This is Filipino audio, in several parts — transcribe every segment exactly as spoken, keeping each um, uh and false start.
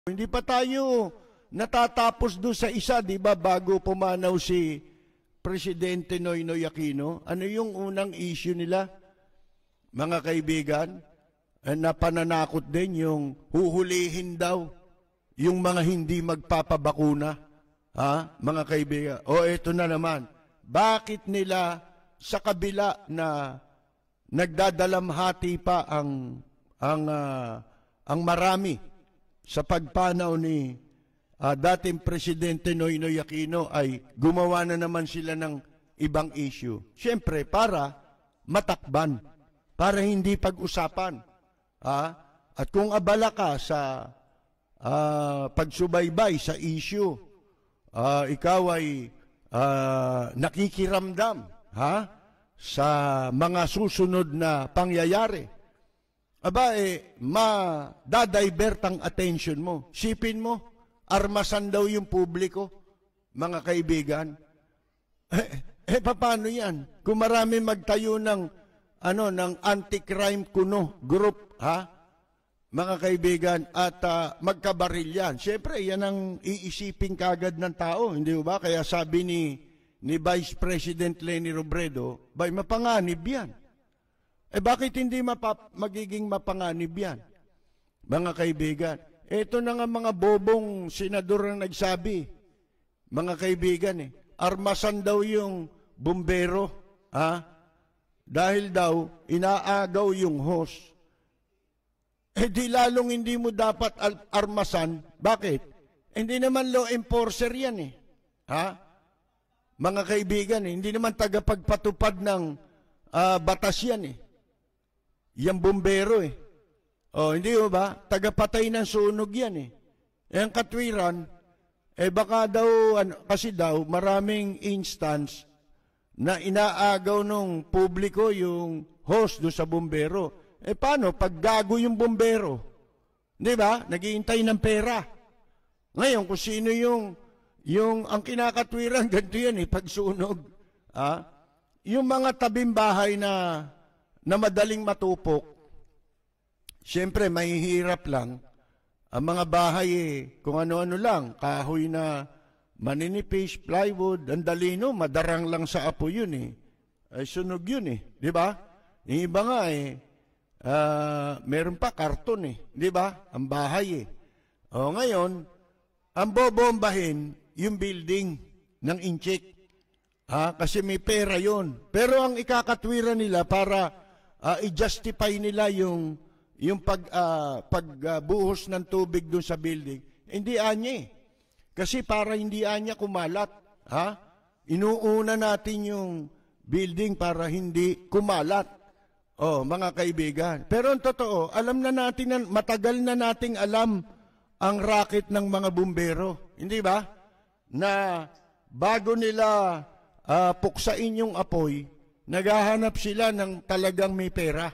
Hindi pa tayo natatapos doon sa isa, di ba, bago pumanaw si Presidente Noynoy Aquino. Ano yung unang issue nila, mga kaibigan? Na pananakot din yung huhulihin daw yung mga hindi magpapabakuna. Ha, mga kaibigan? O eto na naman, bakit nila sa kabila na nagdadalamhati pa ang ang uh, ang marami sa pagpanaw ni uh, dating Presidente Noynoy Aquino, ay gumawa na naman sila ng ibang issue. Siyempre, para matakban, para hindi pag-usapan. Ah? At kung abala ka sa uh, pagsubaybay sa issue, uh, ikaw ay uh, nakikiramdam ha? Sa mga susunod na pangyayari, aba eh, ma-dadivert ang attention mo. Sipin mo, armasan daw yung publiko, mga kaibigan. Eh, eh paano yan? Kung marami magtayo ng, ano, ng anti-crime kuno group, ha? Mga kaibigan, at uh, magkabaril yan. Siyempre, yan ang iisipin kagad ng tao, hindi ba? Kaya sabi ni, ni Vice President Leni Robredo, bay, mapanganib yan. Eh bakit hindi mapap magiging mapanganib yan? Mga kaibigan, ito na nga mga bobong senador na nagsabi, mga kaibigan, eh, armasan daw yung bumbero, ha? Dahil daw inaagaw yung host. Eh di lalong hindi mo dapat armasan. Bakit? Hindi naman law enforcer yan eh. Ha? Mga kaibigan, eh, hindi naman tagapagpatupad ng uh, batas yan eh. Yang bumbero eh. O, hindi mo ba? Tagapatay ng sunog yan eh. E ang katwiran, eh baka daw, ano, kasi daw, maraming instance na inaagaw ng publiko yung host do sa bumbero. Eh paano? Pag gago yung bumbero, di ba? Naghihintay ng pera. Ngayon, kung sino yung, yung ang kinakatwiran, ganito yan eh, pagsunog. Ah? Yung mga tabing bahay na na madaling matupok, siyempre, mahihirap lang. Ang mga bahay, eh, kung ano-ano lang, kahoy na maninipis, plywood, ang dalino, madarang lang sa apo yun eh. Ay, sunog yun eh, di ba? Yung iba nga eh, uh, meron pa karton eh, di ba? Ang bahay eh. O ngayon, ang bobombahin, yung building ng inchik. Ha? Kasi may pera yun. Pero ang ikakatwiran nila para Uh, i-justify nila yung, yung pag, uh, pagbuhos uh, ng tubig doon sa building. Hindi anya eh. Kasi para hindi anya kumalat. Ha? Inuuna natin yung building para hindi kumalat. Oh, mga kaibigan. Pero ang totoo, alam na natin, na, matagal na nating alam ang racket ng mga bumbero. Hindi ba? Na bago nila uh, puksain yung apoy, naghahanap sila ng talagang may pera.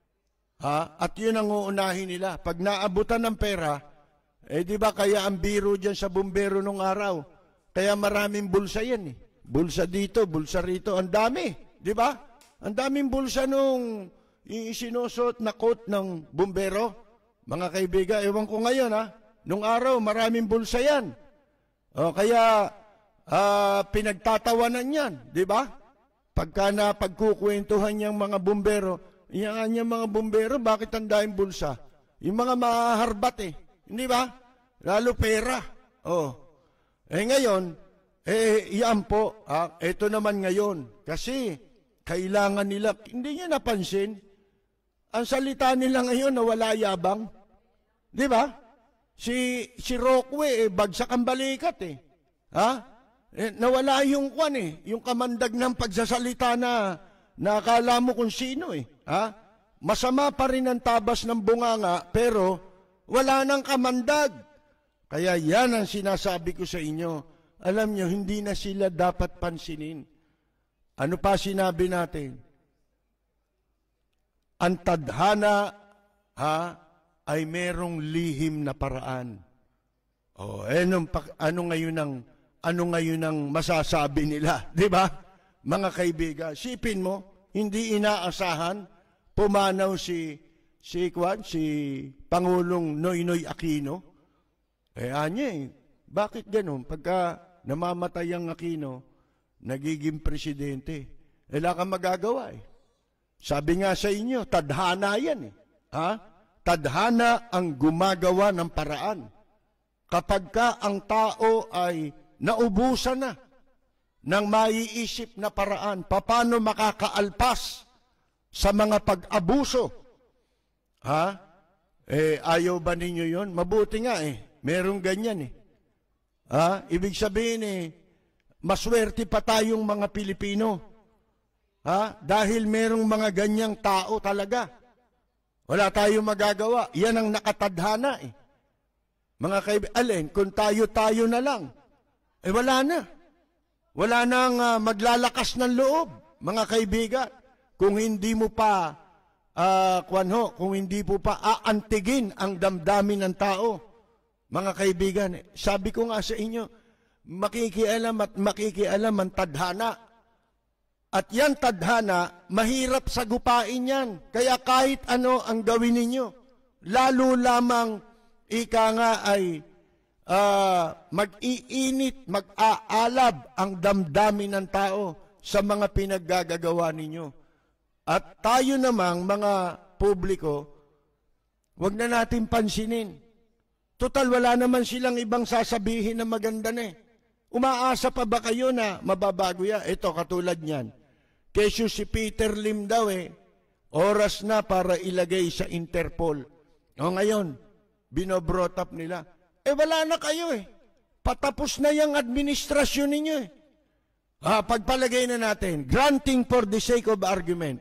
Ha? At yun ang uunahin nila. Pag naabutan ng pera, eh di ba kaya ang biro dyan sa bumbero nung araw? Kaya maraming bulsa yan eh. Bulsa dito, bulsa rito. Ang dami. Di ba? Ang daming bulsa nung isinusot na coat ng bumbero. Mga kaibigan, ewan ko ngayon ha. Nung araw, maraming bulsa yan. O, kaya uh, pinagtatawanan yan. Di ba? Pagka na pagkukwentuhan niyang mga bumbero, yung niyang mga bumbero, bakit ang daming bulsa? Yung mga maharbat eh. Hindi ba? Lalo pera. Oh. Eh ngayon, eh yan po, ah, ito naman ngayon. Kasi kailangan nila, hindi niya napansin, ang salita nila ngayon na wala yabang. Di ba? Si, si Rockway, eh, bagsak ang balikat eh. Ha? Eh, nawala yung kwan eh, yung kamandag ng pagsasalita na nakala mo kung sino eh. Ha? Masama pa rin ang tabas ng bunganga, pero wala nang kamandag. Kaya yan ang sinasabi ko sa inyo. Alam nyo, hindi na sila dapat pansinin. Ano pa sinabi natin? Ang tadhana ha, ay merong lihim na paraan. O, eh, anong, ano ngayon ang Ano ngayon ang masasabi nila, di ba? Mga kaibigan, sipin mo, hindi inaasahan, pumanaw si si Kwan, si Pangulong Noynoy Aquino. Eh, anya eh, bakit ganun? Pagka namamatay ang Aquino, nagiging presidente, eh, wala kang magagawa eh. Sabi nga sa inyo, tadhana yan eh. Ha? Tadhana ang gumagawa ng paraan. Kapag ka ang tao ay naubusan na ng maiisip na paraan, paano makakaalpas sa mga pag-abuso? Ha? Eh, ayaw ba ninyo yun? Mabuti nga eh. Merong ganyan eh. Ha? Ibig sabihin eh, maswerte pa tayong mga Pilipino. Ha? Dahil merong mga ganyang tao talaga. Wala tayong magagawa. Yan ang nakatadhana eh. Mga kaibigan, alin, kung tayo-tayo na lang, eh wala na. Wala nang uh, maglalakas ng loob, mga kaibigan. Kung hindi mo pa, uh, kwanho, kung hindi po pa aantigin ang damdamin ng tao, mga kaibigan, sabi ko nga sa inyo, makikialam at makikialam ang tadhana. At yan tadhana, mahirap sagupain yan. Kaya kahit ano ang gawin ninyo, lalo lamang ika nga ay uh, mag-iinit, mag-aalab ang damdamin ng tao sa mga pinaggagawa ninyo. At tayo namang mga publiko, wag na natin pansinin. Total, wala naman silang ibang sasabihin na maganda na eh. Umaasa pa ba kayo na mababago yan? Ito, katulad niyan. Kesyo si Peter Lim daw eh, oras na para ilagay sa Interpol. O ngayon, binobrot up nila. Eh wala na kayo eh. Patapos na yung administrasyon ninyo eh. Ah, pagpalagay na natin, granting for the sake of argument,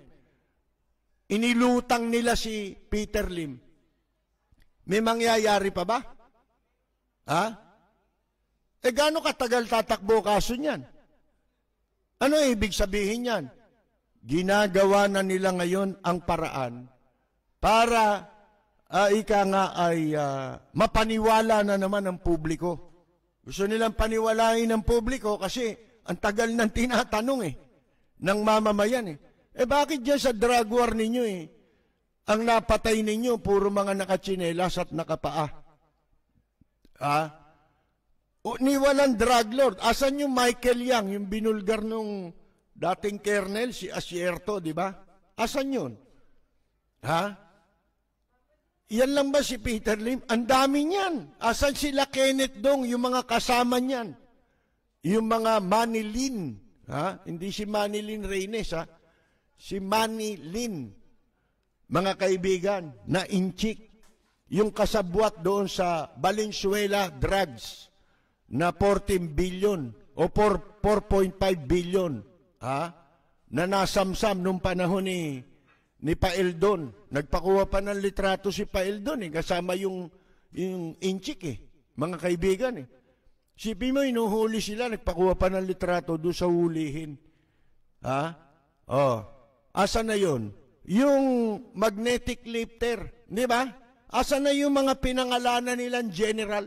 inilutang nila si Peter Lim. May mangyayari pa ba? Ha? Eh gaano katagal tatakbo kaso niyan? Ano ibig sabihin yan? Ginagawa na nila ngayon ang paraan para uh, ika nga ay uh, mapaniwala na naman ang publiko. Gusto nilang paniwalain ng publiko kasi ang tagal ng tinatanong eh, ng mamamayan eh. Eh bakit dyan sa drug war ninyo eh, ang napatay ninyo puro mga nakatsinelas at nakapaa? Ha? O, ni walang drug lord. Asan yung Michael Yang, yung binulgar nung dating kernel, si Asierto, di ba? Asan yun? Ha? Yan lang ba si Peter Lim? Ang dami niyan. Asan sila Kenneth Dong, yung mga kasama niyan? Yung mga Manilin. Ha? Hindi si Manilin Reynes, ha? Si Manilin. Mga kaibigan, na inchik. Yung kasabwat doon sa Valenzuela drugs na fourteen billion o four point five billion. Ha? Na nasamsam nung panahon ni ni Paeldon. Nagpakuha pa ng litrato si Paeldon eh, kasama yung, yung inchik eh, mga kaibigan eh. Sipin mo, inuhuli sila, nagpakuha pa ng litrato doon sa hulihin. Ha? Oh. Asa na yun? Yung magnetic lifter, di ba? Asa na yung mga pinangalanan nilang general?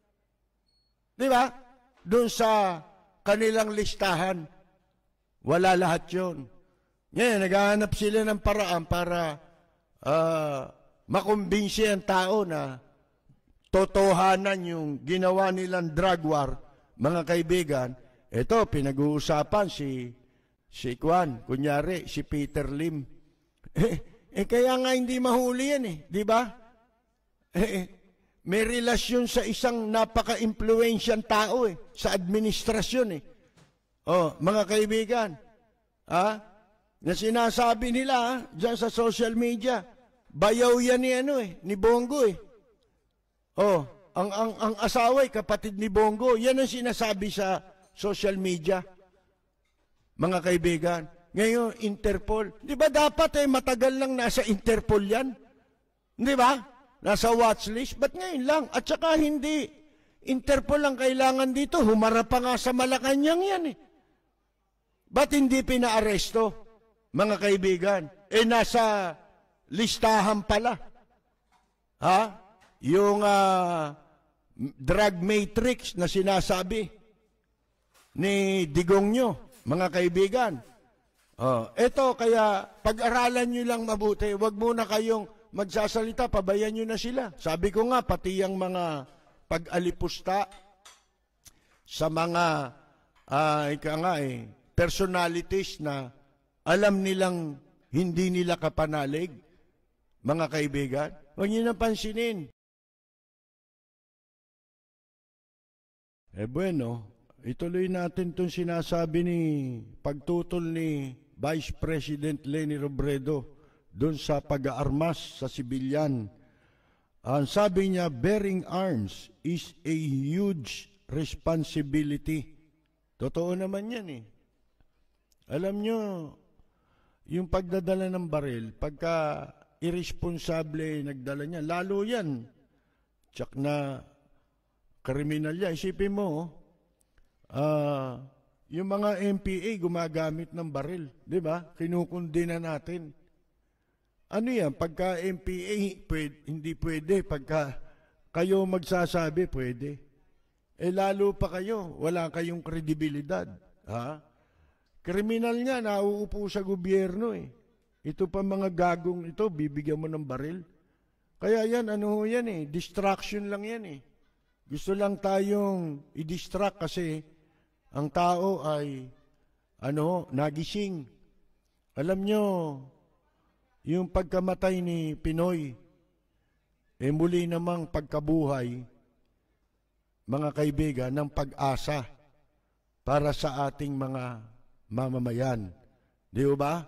Di ba? Doon sa kanilang listahan. Wala lahat yun. Ngayon, naghahanap sila ng paraan para uh, makumbinsi ang tao na totohanan yung ginawa nilang drug war. Mga kaibigan, ito, pinag-uusapan si, si Kwan, kunyari, si Peter Lim. Eh, eh kaya nga hindi mahuli yan eh, di ba? Eh, may relasyon sa isang napaka-impluensyang tao eh, sa administrasyon eh. Oh, mga kaibigan, ah, na sinasabi nila ah, dyan sa social media, bayaw yan ni ano eh, ni Bongo eh. Oh, ang ang ang asawa eh, kapatid ni Bongo, yan ang sinasabi sa social media. Mga kaibigan, ngayon Interpol, di ba dapat eh matagal lang nasa Interpol yan? Di ba? Nasa watchlist, ba't ngayon lang? At saka hindi Interpol ang kailangan dito, humarap pa nga sa Malacanang yan eh. Ba't hindi pinaaresto? Mga kaibigan, eh nasa listahan pala. Ha? Yung uh, drug matrix na sinasabi ni Digongyo, mga kaibigan. Oh, eto, kaya pag-aralan nyo lang mabuti, wag muna kayong magsasalita, pabayan nyo na sila. Sabi ko nga, pati yung mga pag-alipusta sa mga uh, ika nga eh, personalities na alam nilang hindi nila kapanalig, mga kaibigan. Huwag niyo napansinin. Eh bueno, ituloy natin itong sinasabi ni, pagtutol ni Vice President Leni Robredo doon sa pag-aarmas sa sibilyan. Ang uh, sabi niya, bearing arms is a huge responsibility. Totoo naman yan eh. Alam nyo, yung pagdadala ng baril, pagka irresponsable nagdala niya, lalo yan. Tsak na kriminal yan. Isipin mo, uh, yung mga M P A gumagamit ng baril. Di ba? Kinukundina natin. Ano yan? Pagka M P A, pwede, hindi pwede. Pagka kayo magsasabi, pwede. Eh lalo pa kayo, wala kayong kredibilidad. Ha? Kriminal nga, nauupo sa gobyerno eh. Ito pa mga gagong ito, bibigyan mo ng baril. Kaya yan, ano yan eh, distraction lang yan eh. Gusto lang tayong i-distract kasi ang tao ay, ano, nagising. Alam nyo, yung pagkamatay ni Pinoy, eh muli namang pagkabuhay, mga kaibigan, ng pag-asa para sa ating mga mamamayan. Di ba?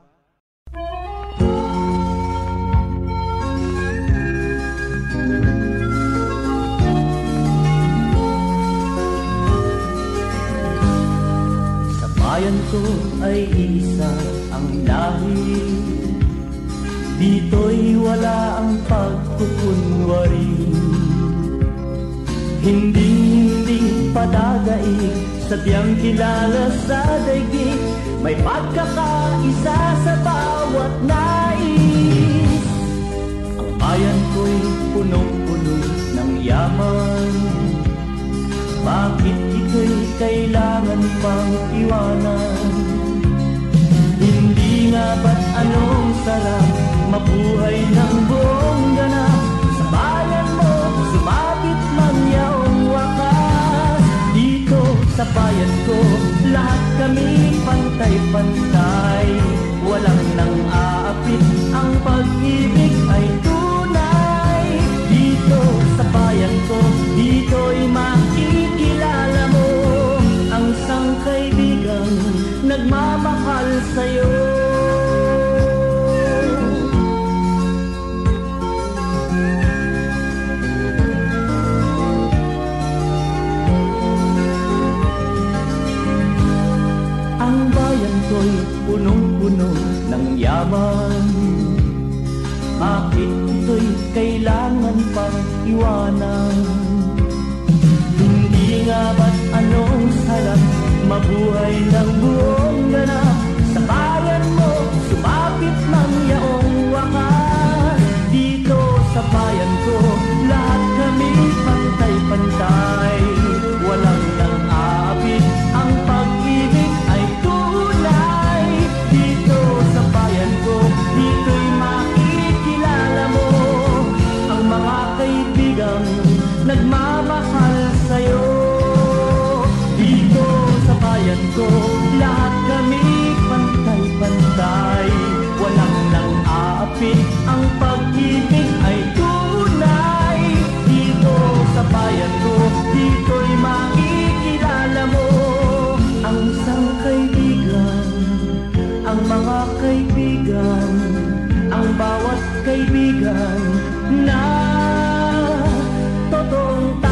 Sa bayan ko ay isa ang lahi, dito'y wala ang pagkukunwari. Hindi-hindi padadaig, sadyang kilala sa daigdig, may pagkakaisa sa bawat nais. Ang bayan ko'y punong-puno ng yaman, bakit ito'y kailangan pang iwanan? Hindi nga ba't anong sarap mabuhay ng buong ganap? Sa bayan mo, sumabit lang yaong wakas. Dito sa bayan ko, lahat kami pantay-pantay. Walang nang aapit, ang pag-ibig ay tunay. Dito sa bayan ko, dito'y makikilala mo ang isang kaibigang nagmamahal sa'yo. Ang bayan ko'y punong-puno ng yaman, bakit ito'y kailangan pang iwanan? Hindi nga ba't anong sarap mabuhay ng buong ganap? Sa bayan mo, sumapit ng yaong wakas. Dito sa bayan ko, lahat kami pantay-pantay. Walang nang aapit, ang pag-ibig ay tunay. Dito sa bayan ko, dito'y makikilala mo ang mga kaibigang nagmamahal sa'yo. Dito sa bayan ko, lahat kami pantay-pantay. Walang nang aapit, ang pag-ibig ay tunay. Dito sa bayan ko, dito'y makikilala mo ang isang kaibigan, ang mga kaibigan, ang bawat kaibigan na totoong